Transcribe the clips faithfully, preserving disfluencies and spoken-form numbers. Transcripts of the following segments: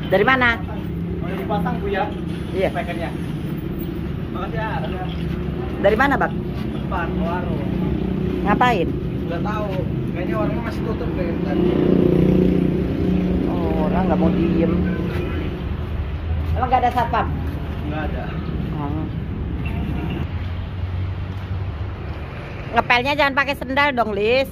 Dari mana? Oh, yang dipasang Bu ya? Iya. Pekannya. Makasih ya. Dari mana, Bang? Depan warung. Ngapain? Udah tahu. Kayaknya warungnya masih tutup deh tadi. Oh, orang nggak mau diem. Emang nggak ada satpam? Nggak ada. Oh. Ngepelnya jangan pakai sendal dong, Lis.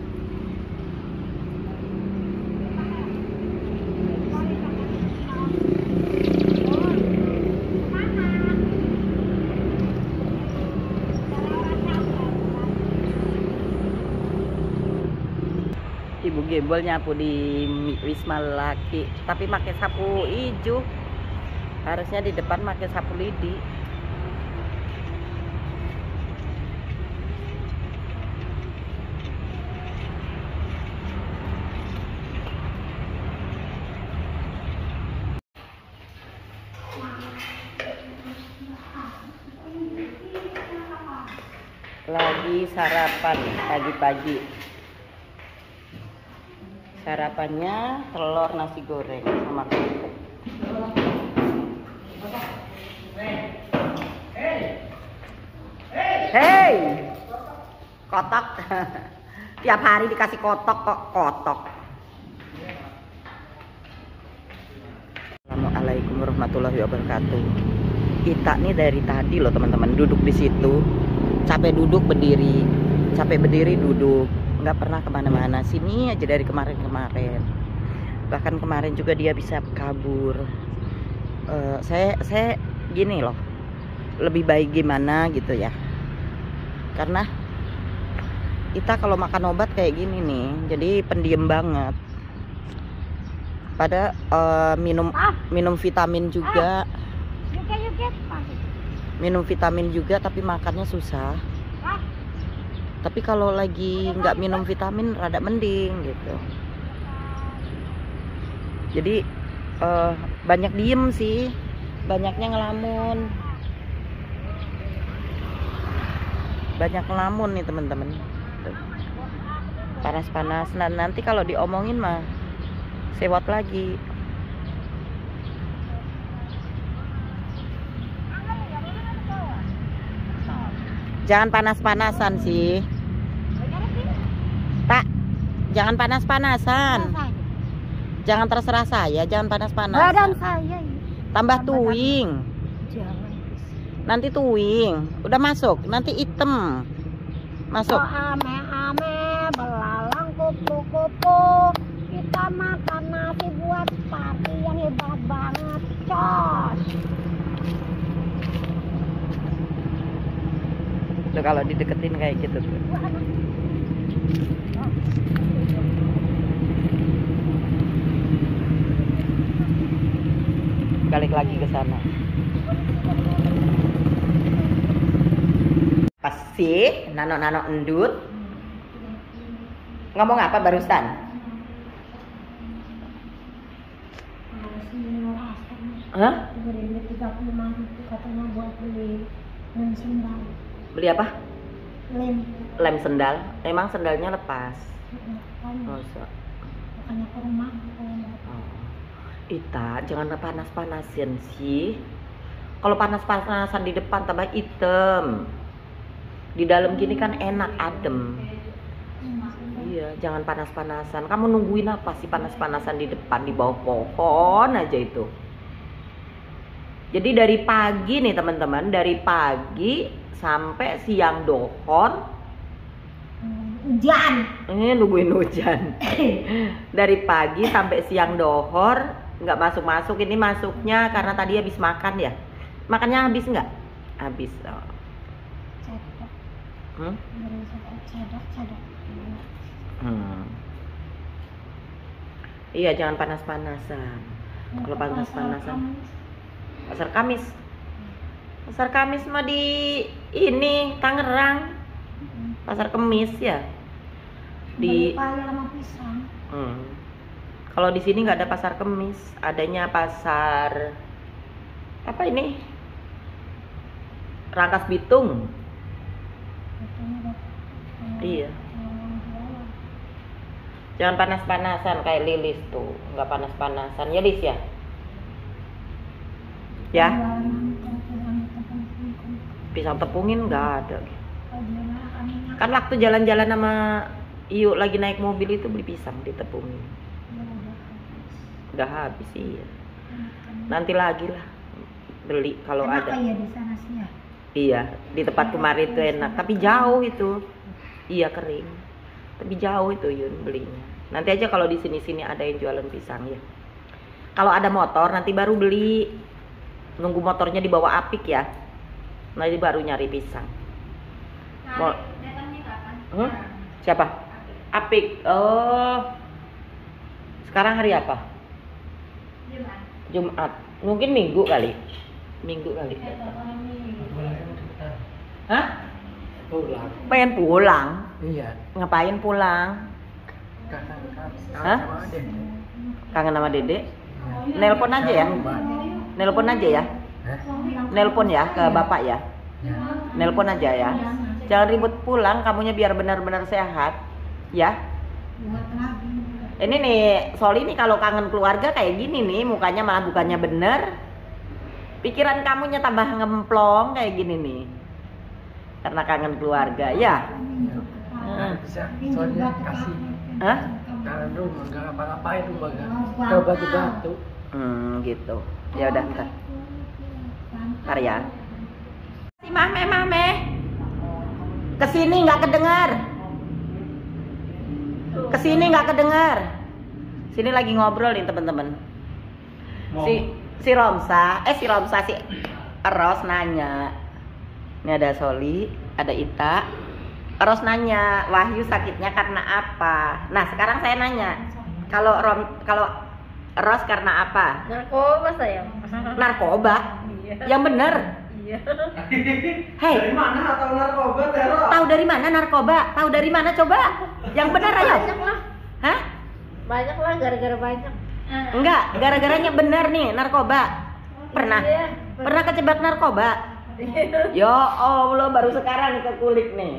Ibu Gembol nyapu di Wisma Laki, tapi pakai sapu hijau. Harusnya di depan pakai sapu lidi. Lagi sarapan pagi-pagi. Sarapannya telur nasi goreng sama kerupuk. Hei, kotok. Tiap hari dikasih kotok kok kotok. Assalamualaikum warahmatullahi wabarakatuh. Kita nih dari tadi loh teman-teman duduk di situ. Capek duduk berdiri, capek berdiri duduk. Nggak pernah kemana-mana, sini aja dari kemarin-kemarin. Bahkan kemarin juga dia bisa kabur. uh, saya saya gini loh, lebih baik gimana gitu ya, karena kita kalau makan obat kayak gini nih jadi pendiam banget. Pada uh, minum minum vitamin juga, minum vitamin juga tapi makannya susah. Tapi kalau lagi nggak minum vitamin rada mending gitu. Jadi uh, banyak diem sih, banyaknya ngelamun, banyak ngelamun nih teman-teman. Panas-panas. Nah, nanti kalau diomongin mah sewot lagi. Jangan panas-panasan sih. Pak, jangan panas-panasan. Jangan terserah saya, jangan panas-panasan. Badan saya ini. Tambah tuing. Jangan. Nanti tuing. Udah masuk, nanti item. Masuk. Oh, ame-ame, belalang kupu-kupu. Kita makan nasi buat party yang hebat banget, cos. Tuh kalau dideketin kayak gitu tuh. Balik lagi ke sana. Pasti nano-nano endut. Ngomong apa barusan? Hah? tiga puluh lima ribu katanya buat beli lem sendal. Beli apa? Lem. Lem sendal. Emang sendalnya lepas. Makanya Masa? ke rumah. Oh. Ita, jangan panas-panasin sih. Kalau panas-panasan di depan tambah hitam. Di dalam gini kan enak, adem. Iya, jangan panas-panasan. Kamu nungguin apa sih panas-panasan di depan, di bawah pohon aja itu. Jadi dari pagi nih teman-teman, dari pagi sampai siang dohor. Hujan. Ini nungguin hujan. Dari pagi sampai siang dohor, nggak masuk-masuk. Ini masuknya karena tadi habis makan ya. Makannya habis nggak? Habis. Oh. Hmm? Hmm. Iya, jangan panas-panasan. Kalau panas-panasan. Pasar Kamis. Pasar Kamis mah di ini Tangerang. Pasar Kemis ya. Di hmm. Kalau di sini nggak ada pasar Kemis, adanya pasar apa ini? Rangkas Bitung. Iya. Jangan panas-panasan kayak Lilis tuh, nggak panas-panasan ya Lis ya. Ya. Jualan tepung, tepung, tepung. Pisang tepungin nggak ada. Kalau jualan kami nggak Kan waktu jalan-jalan sama Iyu lagi naik mobil itu beli pisang ditepungin. ada habis. Udah habis sih ya. Enak. Nanti lagi lah beli kalau Enak ada. ya di sana sih ya. Iya, di tempat kemarin itu enak, tapi jauh itu. Iya kering. Tapi jauh itu Yun belinya. Nanti aja kalau di sini-sini ada yang jualan pisang ya. Kalau ada motor nanti baru beli. Nunggu motornya dibawa Apik ya. Nanti baru nyari pisang. Mau Hmm? Siapa? Apik. Oh. Sekarang hari apa? Jumat. Mungkin Minggu kali. Minggu kali. Hah? Pulang. Pengen pulang. Iya. Ngapain pulang? Kangen Hah? sama Dede. Kangen sama Dede? Nelpon aja ya. Nelpon aja ya. Hah? Nelpon ya ke bapak ya. Ya. Nelpon aja ya. Jangan ribut pulang, kamunya biar benar-benar sehat. Ya. Buat lagi. Ini nih, Soli nih kalau kangen keluarga kayak gini nih, mukanya malah bukannya bener. Pikiran kamunya tambah ngemplong kayak gini nih. Karena kangen keluarga, ya. Nggak bisa, soalnya kasih Hah? kangen rumah, nggak ngapa-ngapain rumah, nggak ke batu-batu. Hmm, gitu. Ya udah ntar. Ntar ya. Si Mame, Mame. Kesini nggak kedengar. Kesini nggak kedengar. Sini lagi ngobrol nih teman-teman. Si si Romsa, eh si Romsa si Ros nanya. Ini ada Soli, ada Ita. Ros nanya, Wahyu sakitnya karena apa? Nah sekarang saya nanya, kalau Rom, kalau Ros karena apa? Narkoba sayang. Narkoba. Iya. Yang bener. Iya. Hei, Dari mana tahu narkoba, Tero? tahu dari mana narkoba? Tahu dari mana coba? Yang bener ayo. Banyak lah. Hah? Banyak lah gara-gara banyak. Enggak, gara-garanya bener nih narkoba. Pernah? Iya. Pernah kecebak narkoba? Ya Allah, baru sekarang nih kekulik nih.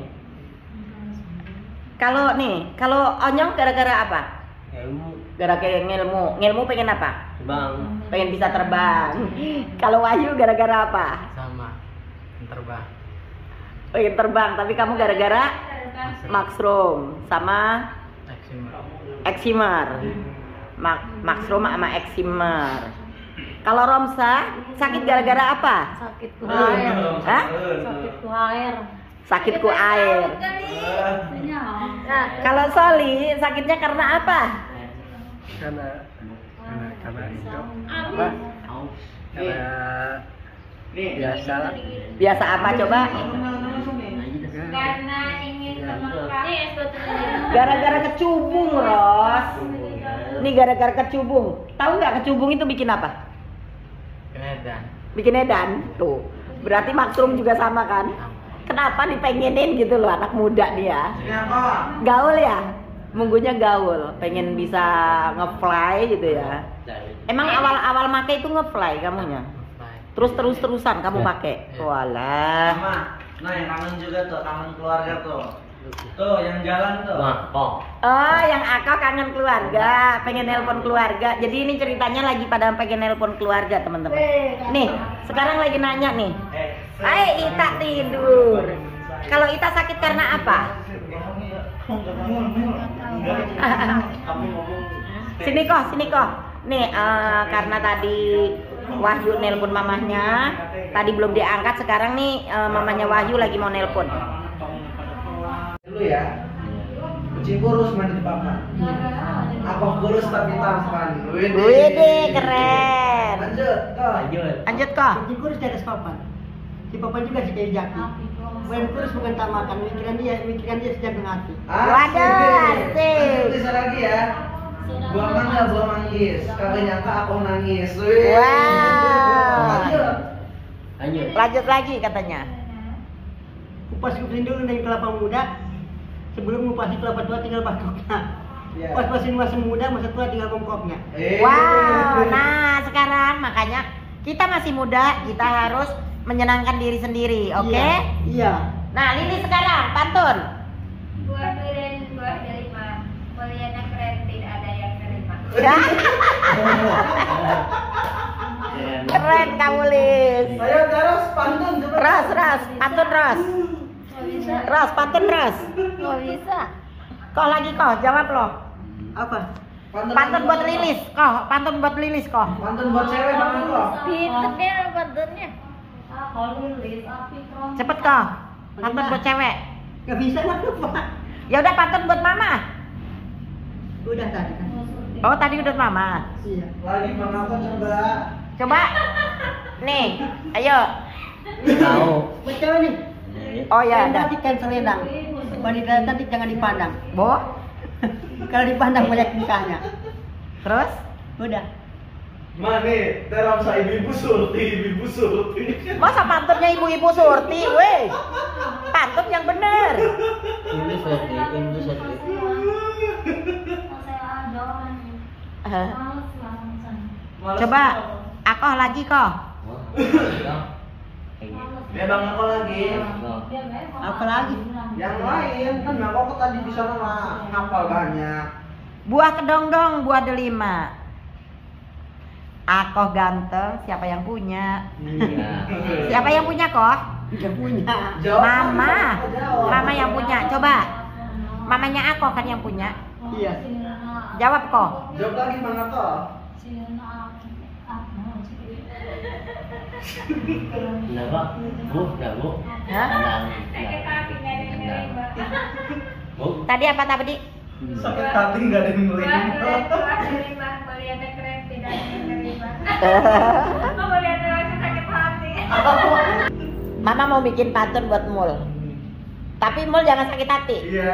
Kalau nih, kalau Onyong gara-gara apa? Ilmu. Gara-gara ngilmu. Ngilmu pengen apa? Bang. Pengen bisa terbang. Kalau Wahyu gara-gara apa? Sama. Terbang. Pengen terbang, tapi kamu gara-gara Maxroom sama Eximer. Mak Maxroom sama Eximer. Kalau Romsa sakit gara-gara apa? Sakit ku air. Hah? Sakit ku air. Sakit ku air. Nah, Kalau Soli sakitnya karena apa? Karena karena karena itu apa? Karena biasa lah. Biasa apa coba? karena ingin melengkapi Gara-gara kecubung, Ros. Ini gara-gara kecubung. Tahu nggak kecubung itu bikin apa? Edan. Bikin edan. Tuh. Berarti Maxroom juga sama kan? Kenapa dipengenin gitu loh anak muda dia? Gaul ya? Munggunya gaul, pengen bisa nge-fly gitu ya. Emang awal-awal make itu nge-fly kamunya? Terus terus terusan kamu pakai. Walah. Nah, yang kangen juga tuh, kangen keluarga tuh. Tuh, yang jalan tuh. Oh, yang Aka kangen keluarga, pengen nelpon keluarga. Jadi ini ceritanya lagi pada pengen nelpon keluarga, teman-teman. Nih, sekarang lagi nanya nih. Hai, Ita tidur. Kalau Ita sakit karena apa? Sini kok, sini kok. Nih, uh, karena tadi Wahyu nelpon mamahnya, tadi belum diangkat. Sekarang nih uh, mamanya Wahyu lagi mau nelpon. Dulu ya. Kucing kurus mandi papa. Apa kurus tapi tampan. Wih, keren. Lanjut, kok. Lanjut. Lanjut kok. Kucing kurus di atas papan. Si papan juga si kayak jaki. Bukan kurus bukan tak makan. Mikiran dia, mikiran dia sejago hati. Waduh, asik. Bisa lagi ya. Buang mangga, buang manggis. Kagak nyangka aku nangis. Wih. Wow. Lanjut. Lanjut. Lanjut lagi katanya. Kupas kuping dulu dari kelapa muda. Sebelum ngupasi kelapa tua tinggal patoknya. Iya. Pas pasin masa muda, masa tua tinggal mongkoknya. Eh. Wow. Nah, sekarang makanya kita masih muda, kita harus menyenangkan diri sendiri, oke? Iya. Iya. Nah, Lili sekarang pantun. buah durian buah delima, mulianya keren tidak ada yang terima. Ya. Keren kamu, Li. pantun coba. Ras, ras, pantun ras. Ras, pantun ras. Nggak bisa. Kok lagi kok, jawab lo. Apa? Pantun buat lilis, kok. Pantun buat lilis kok. Pantun buat cewek pantun kok. Pinter dia pantunnya. Cepet kok. Pantun buat cewek. Gak bisa lah lupa. Ya udah pantun buat mama. Udah tadi kan. Oh tadi udah mama. Iya. Lagi Bang Ako coba. Coba. Nih, ayo. Tahu. Buat cewek nih. Oh ya Yang ada. cantik kan selendang. Wanita cantik jangan dipandang. Bo. Kalau dipandang banyak tingkahnya. Terus? Udah. Mane, dalam sa ibu-ibu surti, ibu-ibu surti. Masa pantunnya ibu-ibu surti, weh? Pantun yang bener. Ini seperti ini seperti. Eh, coba, akoh lagi kok. Ya Bang Ako lagi. Apa lagi? Yang lain kan Bang Ako tadi di sana mah ngapal banyak. Buah kedongdong, buah delima. Akoh ganteng, siapa yang punya? Siapa yang punya kok? Tidak punya. Jawab. Mama. Jawab. Mama yang punya, coba. Mamanya Akoh kan yang punya. Iya. Jawab kok. Jawab lagi Bang Ako. Kenapa? Bu, enggak bu. Hah? Bu. Tadi apa tadi? Sakit hati nggak ada yang melihat. Mama mau bikin pantun buat Mul. Tapi Mul jangan sakit hati. Iya.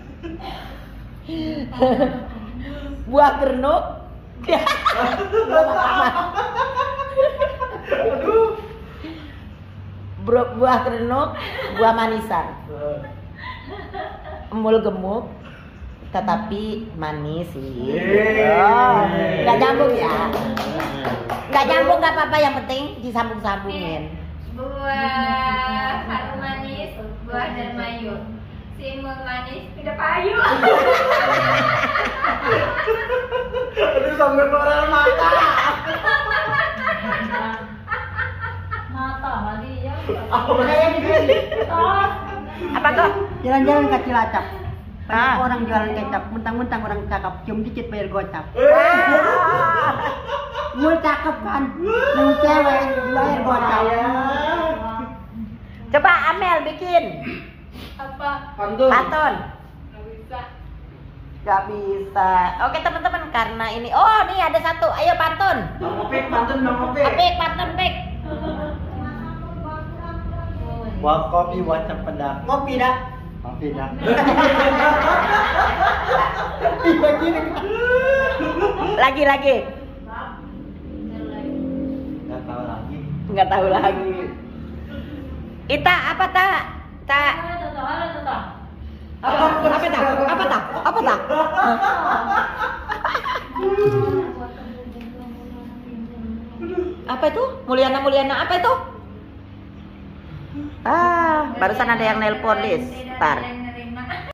Buah gernuk. Bro- buah gernuk, buah manisan. Mul gemuk, tetapi manis sih. Oh, nggak nyambung ya? Nggak nyambung nggak apa-apa, yang penting disambung-sambungin. Buah harum manis, buah dan mayu. Simul manis, tidak payu. Aduh sampai keluar mata. Mata lagi ya. Saya di sini. Apa tuh? Jalan-jalan ke Cilacap. Banyak Ah. orang jualan kecap, mentang-mentang orang cakep, cium dikit bayar gocap. Gue cakep kan, yang cewek bayar gocap. Coba Amel bikin Apa? Pantun. pantun. Nggak bisa. Gak bisa. Oke teman-teman, karena ini, oh nih ada satu. Ayo pantun. Bang Opik pantun Bang Opik. Apik pantun pik. Buat kopi wajah pedak. Kopi dah. Kopi dah. Iya gini. Lagi lagi. Enggak tahu lagi. Nggak tahu lagi. Ita apa tak? Tak. Apa? Apa tak? Apa tak? Apa tak? Apa itu? Mulyana Mulyana apa itu? Ah, barusan ada yang nelpon, Lis. Ntar.